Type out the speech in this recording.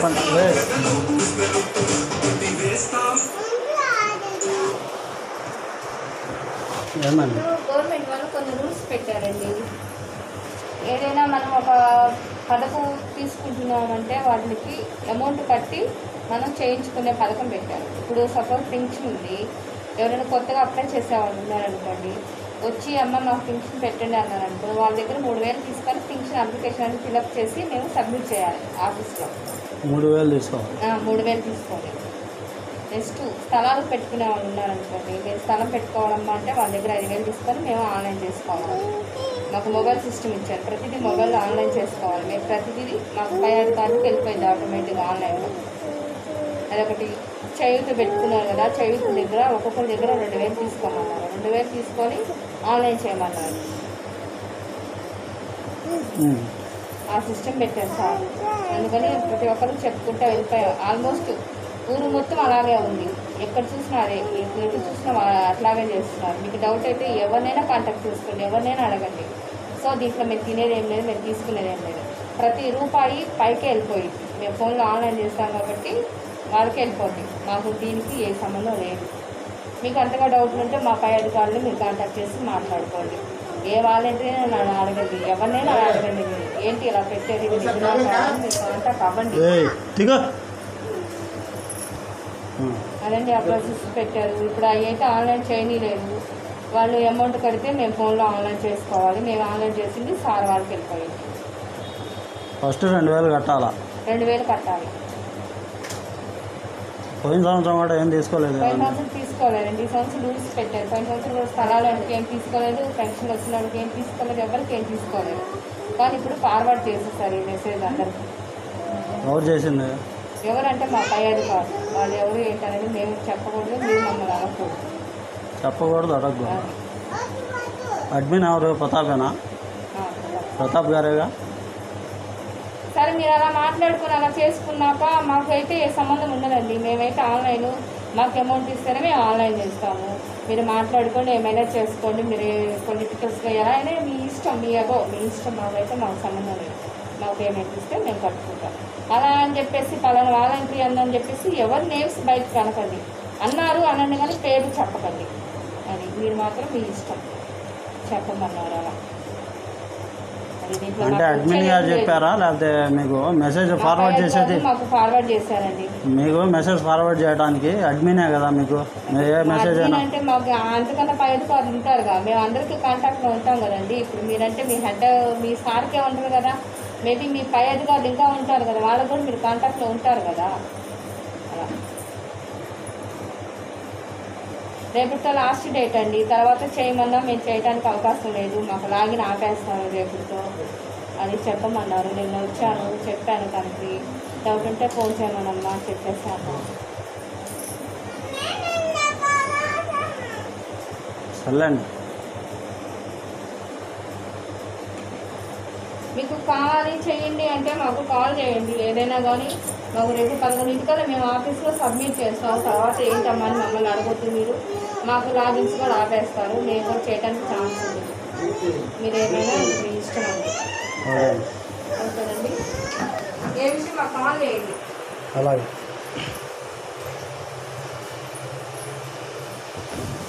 చెప్పండి. ఏమండి గవర్నమెంట్ వాళ్ళు కొన్ని రూల్స్ పెట్టారండి. ఏదైనా మనం ఒక పథకం తీసుకుంటున్నామంటే వాటికి అమౌంట్ కట్టి మనం చేయించుకునే పథకం పెట్టారు. ఇప్పుడు సపోజ్ పింఛన్ ఉంది, ఎవరైనా కొత్తగా అప్లై చేసేవాళ్ళు ఉన్నారనుకోండి, వచ్చి అమ్మ మాకు పింఛన్ పెట్టండి అన్నారనుకో, వాళ్ళ దగ్గర 3000 తీసుకొని పింఛన్ అప్లికేషన్ అని ఫిలప్ చేసి మేము సబ్మిట్ చేయాలి ఆఫీస్లో. 3000 తీసుకోవాలి. 3000 తీసుకోవాలి. నెక్స్ట్ స్థలాలు పెట్టుకునే వాళ్ళు ఉన్నారనుకోండి, మేము స్థలం పెట్టుకోవాలమ్మా అంటే వాళ్ళ దగ్గర 5000 తీసుకొని మేము ఆన్లైన్ చేసుకోవాలి. మాకు మొబైల్ సిస్టమ్ ఇచ్చారు, ప్రతిదీ మొబైల్లో ఆన్లైన్ చేసుకోవాలి. మేము ప్రతిదీ మాకు పై అధికారులకు వెళ్ళిపోయింది ఆటోమేటిక్గా ఆన్లైన్లో. అదొకటి. చేయూత పెట్టుకున్నారు కదా, చేయూత దగ్గర ఒక్కొక్కరి దగ్గర 2000 తీసుకోమన్నారు. 2000 తీసుకొని ఆన్లైన్ చేయమన్నారు. ఆ సిస్టమ్ పెట్టారు సార్. అందుకని ప్రతి ఒక్కరు చెప్పుకుంటూ వెళ్ళిపోయాం. ఆల్మోస్ట్ ఊరు మొత్తం అలాగే ఉంది, ఎక్కడ చూసినా అదే, ఎటు చూసినా అట్లాగే చేస్తున్నారు. మీకు డౌట్ అయితే ఎవరినైనా కాంటాక్ట్ చేసుకోండి, ఎవరినైనా అడగండి. సో దీంట్లో మేము తినేది ఏం లేదు, మేము తీసుకునేది ఏం లేదు. ప్రతి రూపాయి పైకే వెళ్ళిపోయింది. మేము ఫోన్లో ఆన్లైన్ చేస్తాం కాబట్టి వాళ్ళకి వెళ్ళిపోతుంది. మాకు దీనికి ఏ సంబంధం లేదు. మీకు అంతగా డౌట్లు ఉంటే మా పై అధికారులు మీరు కాంటాక్ట్ చేసి మాట్లాడుకోండి. ఏ వాలంటీర్ నన్ను అడగండి, ఎవరినైనా అడగండి. మీరు ఏంటి ఇలా పెట్టేది, మీరు కాంటాక్ట్ అవ్వండి. అదండి ఆ ప్రాసెస్ పెట్టారు. ఇప్పుడు అవి అయితే ఆన్లైన్ చేయనీలేదు. వాళ్ళు అమౌంట్ కడితే మేము ఫోన్లో ఆన్లైన్ చేసుకోవాలి. మేము ఆన్లైన్ చేసింది సార్ వాళ్ళకి వెళ్ళిపోయింది. ఫస్ట్ 2000 కట్టాలా? 2000 కట్టాలి. పోయిన సంవత్సరం కూడా ఏం తీసుకోలేదు. పోయిన సంవత్సరం తీసుకోలేదండి. ఈ సంవత్సరం రూల్స్ పెట్టారు. పోయిన సంవత్సరం స్థలాలు అంటే ఏం తీసుకోలేదు, పెన్షన్ వచ్చిన వాళ్ళకి ఏం తీసుకోలేదు, ఎవరికి ఏం తీసుకోలేదు. కానీ ఇప్పుడు ఫార్వర్డ్ చేసేసారు ఈ మెసేజ్ అందరికీ. ఎవరు చేసింది? ఎవరంటే మా పై అధికారులు. వాళ్ళు ఎవరు ఏంటనేది మేము చెప్పకూడదు, మీరు మమ్మల్ని అడగకూడదు. చెప్పకూడదు, అడగకూడదు. అడ్మిన్ ఎవరు? ప్రతాపేనా? ప్రతాప్ గారేగా. సరే మీరు అలా మాట్లాడుకుని అలా చేసుకున్నాక మాకైతే ఏ సంబంధం ఉండదండి. మేమైతే ఆన్లైన్, మాకు అమౌంట్ ఇస్తేనే మేము ఆన్లైన్ చేస్తాము. మీరు మాట్లాడుకోండి, ఏమైనా చేసుకోండి. మీరు పొలిటికల్స్గా ఎలా అయినా మీ ఇష్టం, మీ ఇష్టం. మాకైతే మాకు సంబంధం లేదు. మాకు పేమెంట్ ఇస్తే మేము కట్టుకుంటాం. అలా అని చెప్పేసి పలానా వాలంటరీ అందని చెప్పేసి ఎవరి నేమ్స్ బయటకు కనకండి. అన్నారు అనండి కానీ పేరు చెప్పకండి. అది మీరు మాత్రం మీ ఇష్టం చెప్పమన్నారు. అలా అంటే అడ్మిన్ గారు చెప్పారా, లేకపోతే మీకు మెసేజ్ ఫార్వర్డ్ చేసేది? మాకు ఫార్వర్డ్ చేశారండి. మీకు మెసేజ్ ఫార్వర్డ్ చేయడానికి అడ్మినే కదా మీకు ఏ మెసేజ్ అయినా అంటే మాకు అంతకన్నా పై అధికారులు ఉంటారు కదా, మేము అందరికీ కాంటాక్ట్లో ఉంటాం కదండి. ఇప్పుడు మీరంటే మీ హెడ్, మీ సార్కే ఉంటారు కదా, మేబీ మీ పై అధికారులు ఇంకా ఉంటారు కదా, వాళ్ళకు కూడా మీరు కాంటాక్ట్లో ఉంటారు కదా. అలా రేపుతో లాస్ట్ డేట్ అండి. తర్వాత చేయమన్నా మేము చేయడానికి అవకాశం లేదు. మాకు లాగిన్ ఆపేస్తాను రేపుతో అది చెప్పమన్నారు. నిన్న వచ్చాను, చెప్పాను తనకి. డౌట్ ఉంటే ఫోన్ చేయమనమ్మా చెప్పేసాను. సర్లేండి. మీకు కావాలి చేయండి అంటే మాకు కాల్ చేయండి. ఏదైనా కానీ మాకు రేపు 11 మేము ఆఫీస్లో సబ్మిట్ చేస్తాం. తర్వాత ఏంటమ్మా అని మమ్మల్ని అడగొద్దు. మీరు మాకు లాగిన్స్ కూడా ఆపేస్తారు. మేము కూడా చేయడానికి ఛాన్స్ ఉంది. మీరు ఏమైనా మీ ఇష్టం అండి. ఓకేనండి. ఏ విషయం మాకు కాల్ చేయండి. అలాగే.